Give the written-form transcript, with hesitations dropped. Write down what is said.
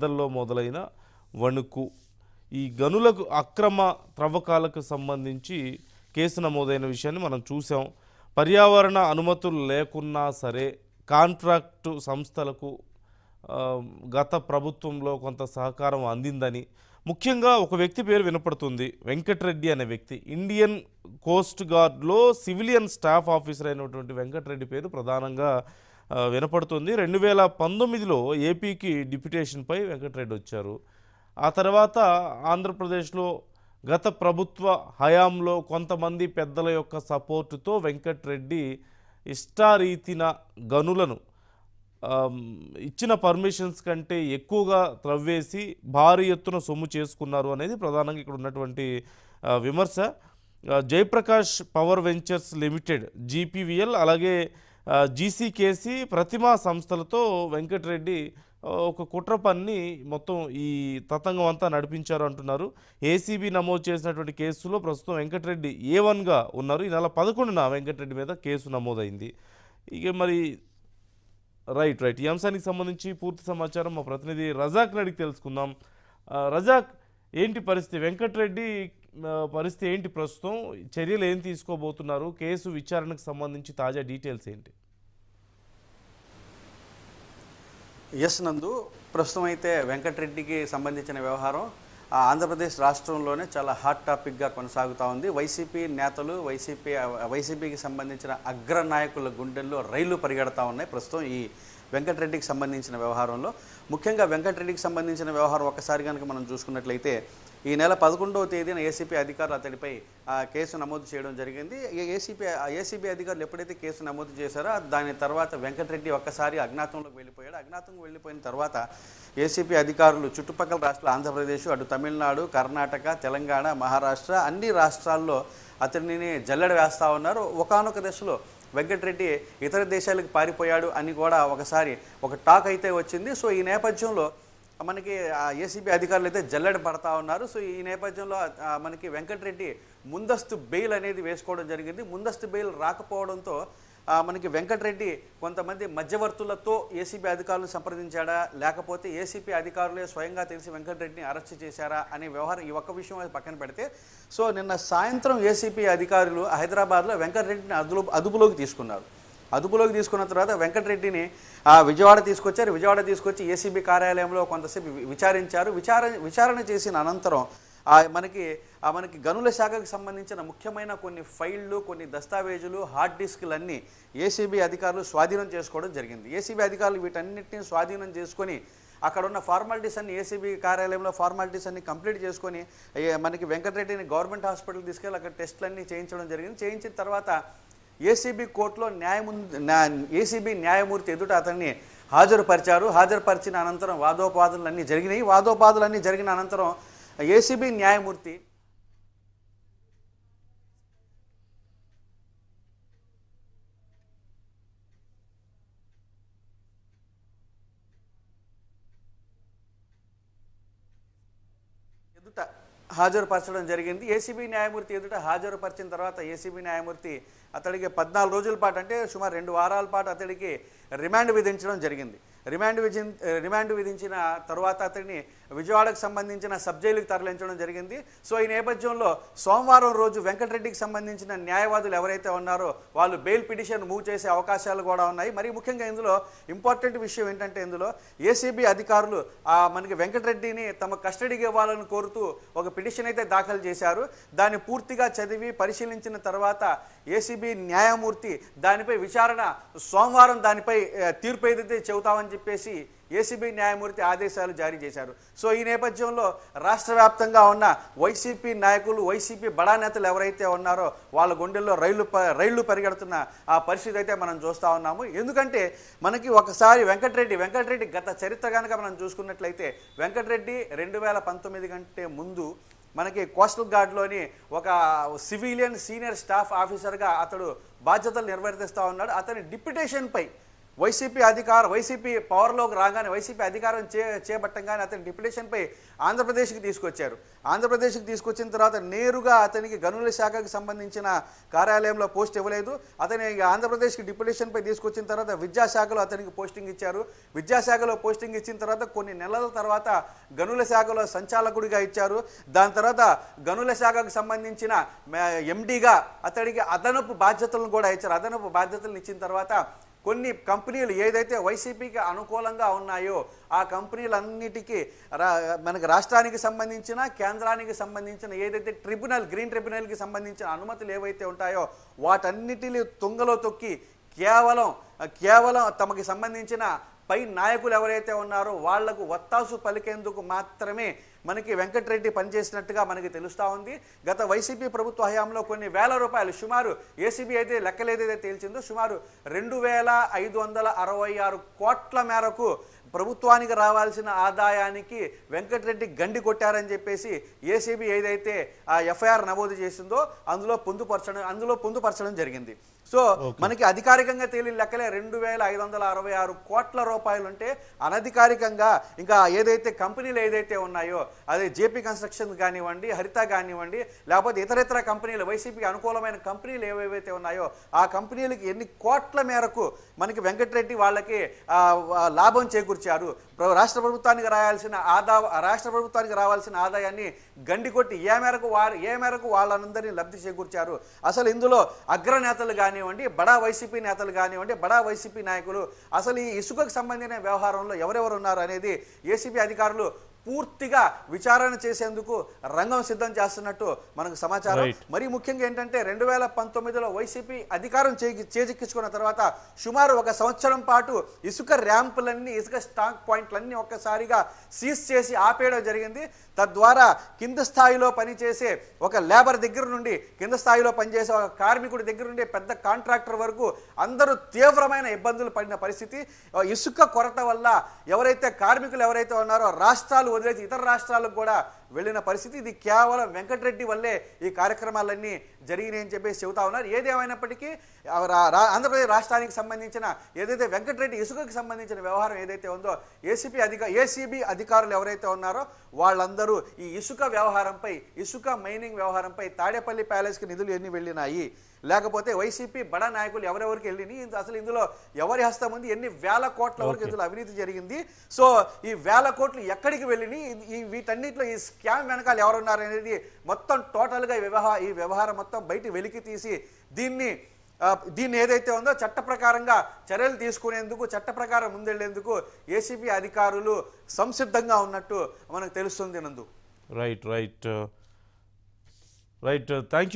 పెద్దల్లో మొదలైన వణుకు. ఈ గనులకు అక్రమ త్రవ్వకాలకు సంబంధించి కేసు నమోదైన విషయాన్ని మనం చూసాం. పర్యావరణ అనుమతులు లేకున్నా సరే కాంట్రాక్టు సంస్థలకు గత ప్రభుత్వంలో కొంత సహకారం అందిందని, ముఖ్యంగా ఒక వ్యక్తి పేరు వినపడుతుంది, వెంకటరెడ్డి అనే వ్యక్తి. ఇండియన్ కోస్ట్ గార్డ్లో సివిలియన్ స్టాఫ్ ఆఫీసర్ అయినటువంటి వెంకటరెడ్డి పేరు ప్రధానంగా వినపడుతుంది. 2019లో ఏపీకి డిప్యుటేషన్పై వెంకటరెడ్డి వచ్చారు. ఆ తర్వాత ఆంధ్రప్రదేశ్లో గత ప్రభుత్వ హయాంలో కొంతమంది పెద్దల యొక్క సపోర్టుతో వెంకటరెడ్డి ఇష్టారీతిన గనులను ఇచ్చిన పర్మిషన్స్ కంటే ఎక్కువగా త్రవ్వేసి భారీ ఎత్తున సొమ్ము చేసుకున్నారు అనేది ప్రధానంగా ఇక్కడ ఉన్నటువంటి విమర్శ. Jayaprakash power ventures limited GPVL అలాగే జీసీకేసీ ప్రతిమా సంస్థలతో వెంకటరెడ్డి ఒక కుట్ర పన్ని మొత్తం ఈ తతంగం అంతా నడిపించారు అంటున్నారు. ఏసీబీ నమోదు చేసినటువంటి కేసులో ప్రస్తుతం వెంకటరెడ్డి A1గా ఉన్నారు. ఈ నెల 11న వెంకటరెడ్డి మీద కేసు నమోదైంది. ఇక మరి రైట్ ఈ అంశానికి సంబంధించి పూర్తి సమాచారం మా ప్రతినిధి రజాక్ని అడిగి తెలుసుకుందాం. రజాక్, ఏంటి పరిస్థితి? వెంకటరెడ్డి పరిస్థితి ఏంటి ప్రస్తుతం? చర్యలు ఏం తీసుకోబోతున్నారు? కేసు విచారణకు సంబంధించి తాజా డీటెయిల్స్ ఏంటి? ఎస్ నందు, ప్రస్తుతం అయితే వెంకటరెడ్డికి సంబంధించిన వ్యవహారం ఆంధ్రప్రదేశ్ రాష్ట్రంలోనే చాలా హాట్ టాపిక్గా కొనసాగుతూ ఉంది. వైసీపీ నేతలు, వైసీపీకి సంబంధించిన అగ్రనాయకుల గుండెల్లో రైళ్లు పరిగెడతా ఉన్నాయి ప్రస్తుతం ఈ వెంకటరెడ్డికి సంబంధించిన వ్యవహారంలో. ముఖ్యంగా వెంకటరెడ్డికి సంబంధించిన వ్యవహారం ఒక్కసారి కనుక మనం చూసుకున్నట్లయితే ఈ నెల 11వ తేదీన ఏసీబీ అధికారులు అతడిపై కేసు నమోదు చేయడం జరిగింది. ఏసీబీ అధికారులు ఎప్పుడైతే కేసు నమోదు చేశారో దాని తర్వాత వెంకటరెడ్డి ఒక్కసారి అజ్ఞాతంలోకి వెళ్ళిపోయాడు. అజ్ఞాతంలోకి వెళ్ళిపోయిన తర్వాత ఏసీబీ అధికారులు చుట్టుపక్కల రాష్ట్రాలు ఆంధ్రప్రదేశ్, అటు తమిళనాడు, కర్ణాటక, తెలంగాణ, మహారాష్ట్ర అన్ని రాష్ట్రాల్లో అతడిని జల్లెడ వేస్తూ ఉన్నారు. ఒకానొక దశలో వెంకటరెడ్డి ఇతర దేశాలకు పారిపోయాడు అని కూడా ఒకసారి ఒక టాక్ అయితే వచ్చింది. సో ఈ నేపథ్యంలో మనకి ఏసీబీ అధికారులు అయితే జల్లెడ పడతా ఉన్నారు. సో ఈ నేపథ్యంలో మనకి వెంకటరెడ్డి ముందస్తు బెయిల్ అనేది వేసుకోవడం జరిగింది. ముందస్తు బెయిల్ రాకపోవడంతో మనకి వెంకటరెడ్డి కొంతమంది మధ్యవర్తులతో ఏసీబీ అధికారులను సంప్రదించాడా, లేకపోతే ఏసీబీ అధికారులే స్వయంగా తెలిసి వెంకటరెడ్డిని అరెస్ట్ చేశారా అనే వ్యవహారం ఈ ఒక్క విషయం పక్కన పెడితే, సో నిన్న సాయంత్రం ఏసీబీ అధికారులు హైదరాబాద్లో వెంకటరెడ్డిని అదుపులోకి తీసుకున్నారు. అదుపులోకి తీసుకున్న తర్వాత వెంకటరెడ్డిని విజయవాడ తీసుకొచ్చారు. విజయవాడ తీసుకొచ్చి ఏసీబీ కార్యాలయంలో కొంతసేపు విచారించారు. విచారణ చేసిన అనంతరం మనకి గనుల శాఖకు సంబంధించిన ముఖ్యమైన కొన్ని ఫైళ్లు, కొన్ని దస్తావేజులు, హార్డ్ డిస్కులన్నీ ఏసీబీ అధికారులు స్వాధీనం చేసుకోవడం జరిగింది. ఏసీబీ అధికారులు వీటన్నిటిని స్వాధీనం చేసుకొని అక్కడ ఉన్న ఫార్మాలిటీస్ అన్ని ఏసీబీ కార్యాలయంలో ఫార్మాలిటీస్ అన్ని కంప్లీట్ చేసుకొని మనకి వెంకటరెడ్డిని గవర్నమెంట్ హాస్పిటల్ తీసుకెళ్ళి అక్కడ టెస్టులన్నీ చేయించడం జరిగింది. చేయించిన తర్వాత ఏసీబీ కోర్టులో ఏసీబీ న్యాయమూర్తి ఎదుట అతన్ని హాజరుపరిచారు. హాజరుపరిచిన అనంతరం వాదోపాదులన్నీ జరిగినాయి. వాదోపాదులన్నీ జరిగిన అనంతరం ఏసీబీ న్యాయమూర్తి ఎదుట హాజరుపరచడం జరిగింది. ఏసీబీ న్యాయమూర్తి ఎదుట హాజరుపరిచిన తర్వాత ఏసీబీ న్యాయమూర్తి అతడికి 14 రోజుల పాటు, అంటే సుమారు 2 వారాల పాటు అతడికి రిమాండ్ విధించడం జరిగింది. రిమాండ్ విధించిన తర్వాత అతడిని విజయవాడకు సంబంధించిన సబ్ జైలుకి తరలించడం జరిగింది. సో ఈ నేపథ్యంలో సోమవారం రోజు వెంకటరెడ్డికి సంబంధించిన న్యాయవాదులు ఎవరైతే ఉన్నారో వాళ్ళు బెయిల్ పిటిషన్ మూవ్ చేసే అవకాశాలు కూడా ఉన్నాయి. మరి ముఖ్యంగా ఇందులో ఇంపార్టెంట్ విషయం ఏంటంటే, ఇందులో ఏసీబీ అధికారులు మనకి వెంకటరెడ్డిని తమ కస్టడీకి ఇవ్వాలని కోరుతూ ఒక పిటిషన్ అయితే దాఖలు చేశారు. దాన్ని పూర్తిగా చదివి పరిశీలించిన తర్వాత ఏసీబీ న్యాయమూర్తి దానిపై విచారణ సోమవారం దానిపై తీర్పు ఏదైతే చెబుతామని చెప్పేసి ఏసీబీ న్యాయమూర్తి ఆదేశాలు జారీ చేశారు. సో ఈ నేపథ్యంలో రాష్ట్ర వ్యాప్తంగా ఉన్న వైసీపీ నాయకులు, వైసీపీ బడా నేతలు ఎవరైతే ఉన్నారో వాళ్ళ గుండెల్లో రైళ్లు పరిగెడుతున్న ఆ పరిస్థితి అయితే మనం చూస్తూ ఉన్నాము. ఎందుకంటే మనకి ఒకసారి వెంకటరెడ్డి గత చరిత్ర కనుక మనం చూసుకున్నట్లయితే వెంకటరెడ్డి 2019 కంటే ముందు మనకి కోస్టల్ గార్డ్లోని ఒక సివిలియన్ సీనియర్ స్టాఫ్ ఆఫీసర్గా అతడు బాధ్యతలు నిర్వర్తిస్తూ ఉన్నాడు. అతని డిప్యుటేషన్పై వైసీపీ పవర్లోకి రాగానే వైసీపీ అధికారం చేపట్టంగానే అతని డిప్యుటేషన్పై ఆంధ్రప్రదేశ్కి తీసుకొచ్చారు. ఆంధ్రప్రదేశ్కి తీసుకొచ్చిన తర్వాత నేరుగా అతనికి గనుల శాఖకు సంబంధించిన కార్యాలయంలో పోస్ట్ ఇవ్వలేదు. అతని ఆంధ్రప్రదేశ్కి డిప్యుటేషన్పై తీసుకొచ్చిన తర్వాత విద్యాశాఖలో అతనికి పోస్టింగ్ ఇచ్చారు. విద్యాశాఖలో పోస్టింగ్ ఇచ్చిన తర్వాత కొన్ని నెలల తర్వాత గనుల శాఖలో సంచాలకుడిగా ఇచ్చారు. దాని తర్వాత గనుల శాఖకు సంబంధించిన ఎండీగా అతడికి అదనపు బాధ్యతలను కూడా ఇచ్చారు. అదనపు బాధ్యతలను ఇచ్చిన తర్వాత కొన్ని కంపెనీలు ఏదైతే వైసీపీకి అనుకూలంగా ఉన్నాయో ఆ కంపెనీలన్నిటికీ మనకి రాష్ట్రానికి సంబంధించిన కేంద్రానికి సంబంధించిన ఏదైతే గ్రీన్ ట్రిబ్యునల్కి సంబంధించిన అనుమతులు ఏవైతే ఉంటాయో వాటన్నిటిని తుంగలో తొక్కి కేవలం తమకి సంబంధించిన పై నాయకులు ఎవరైతే ఉన్నారో వాళ్లకు వత్తాసు పలికేందుకు మాత్రమే మనకి వెంకటరెడ్డి పనిచేసినట్టుగా మనకి తెలుస్తూ ఉంది. గత వైసీపీ ప్రభుత్వ హయాంలో కొన్ని వేల రూపాయలు సుమారు ఏసీబీ అయితే లెక్కలేదైతే తేల్చిందో సుమారు 2566 కోట్ల మేరకు ప్రభుత్వానికి రావాల్సిన ఆదాయానికి వెంకటరెడ్డి గండి కొట్టారని చెప్పేసి ఏసీబీ ఏదైతే ఆ ఎఫ్ఐఆర్ నమోదు చేసిందో అందులో పొందుపరచడం జరిగింది. సో మనకి అధికారికంగా తేలిన లెక్కలే 2566 కోట్ల రూపాయలు ఉంటే అనధికారికంగా ఇంకా ఏదైతే కంపెనీలు ఏదైతే ఉన్నాయో అదే జేపీ కన్స్ట్రక్షన్ కానివ్వండి, హరిత కానివ్వండి, లేకపోతే ఇతర కంపెనీలు వైసీపీకి అనుకూలమైన కంపెనీలు ఏవైతే ఉన్నాయో ఆ కంపెనీలకి ఎన్ని కోట్ల మేరకు మనకి వెంకటరెడ్డి వాళ్ళకి లాభం చేకూర్చారు. రాష్ట్ర ప్రభుత్వానికి రావాల్సిన ఆదాయాన్ని గండికొట్టి ఏ మేరకు వాళ్ళందరినీ లబ్ధి చేకూర్చారు. అసలు ఇందులో అగ్రనేతలు కానివ్వండి, బడా వైసీపీ నేతలు కానివ్వండి, బడా వైసీపీ నాయకులు అసలు ఈ ఇసుకకు సంబంధించిన వ్యవహారంలో ఎవరెవరు ఉన్నారు అనేది ఏసీబీ అధికారులు పూర్తిగా విచారణ చేసేందుకు రంగం సిద్ధం చేస్తున్నట్టు మనకు సమాచారం. మరి ముఖ్యంగా ఏంటంటే 2019లో వైసీపీ అధికారం చేజిక్కించుకున్న తర్వాత సుమారు 1 సంవత్సరం పాటు ఇసుక ర్యాంపులన్నీ, ఇసుక స్టాక్ పాయింట్లన్నీ ఒక్కసారిగా సీజ్ చేసి ఆపేయడం జరిగింది. తద్వారా కింద స్థాయిలో పనిచేసే ఒక లేబర్ దగ్గర నుండి, కింద స్థాయిలో పనిచేసే ఒక కార్మికుడి దగ్గర నుండి పెద్ద కాంట్రాక్టర్ వరకు అందరూ తీవ్రమైన ఇబ్బందులు పడిన పరిస్థితి. ఇసుక కొరత వల్ల కార్మికులు ఎవరైతే ఉన్నారో రాష్ట్రాలు వదిలేసి ఇతర రాష్ట్రాలకు కూడా వెళ్ళిన పరిస్థితి. ఇది కేవలం వెంకటరెడ్డి వల్లే ఈ కార్యక్రమాలన్నీ జరిగినాయని చెప్పేసి చెబుతా ఉన్నారు. ఏదేమైనప్పటికీ ఆంధ్రప్రదేశ్ రాష్ట్రానికి సంబంధించిన ఏదైతే వెంకటరెడ్డి ఇసుకకి సంబంధించిన వ్యవహారం ఏదైతే ఉందో ఏసీబీ అధికారులు ఎవరైతే ఉన్నారో వాళ్ళందరూ ఈ ఇసుక మైనింగ్ వ్యవహారంపై తాడేపల్లి ప్యాలెస్కి నిధులు ఎన్ని వెళ్ళినాయి, లేకపోతే వైసీపీ బడా నాయకులు ఎవరెవరికి వెళ్ళినాయి, అసలు ఇందులో ఎవరి హస్తం ఉంది, ఎన్ని వేల కోట్ల వరకు ఇందులో అవినీతి జరిగింది, సో ఈ వేల కోట్లు ఎక్కడికి వెళ్ళినాయి, వీటన్నిటిలో ఈ స్కామ్ వెనకాల ఎవరున్నారు అనేది మొత్తం టోటల్గా ఈ వ్యవహారం మొత్తం బయట వెలికి తీసి దీన్ని ఏదైతే ఉందో చట్ట ప్రకారంగా చర్యలు తీసుకునేందుకు, చట్ట ప్రకారం ముందెళ్లేందుకు ఏసీబీ అధికారులు సంసిద్ధంగా ఉన్నట్టు మనకు తెలుస్తుంది నందు. Right thank you.